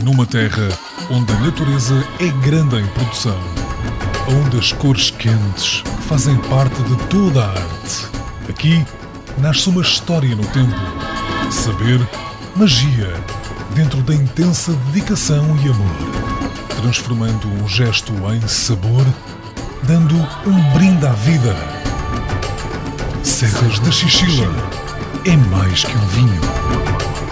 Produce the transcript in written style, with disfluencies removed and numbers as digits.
Numa terra onde a natureza é grande em produção, onde as cores quentes fazem parte de toda a arte. Aqui nasce uma história no tempo. Saber, magia, dentro da intensa dedicação e amor. Transformando um gesto em sabor, dando um brinde à vida. Serras da Xixila é mais que um vinho.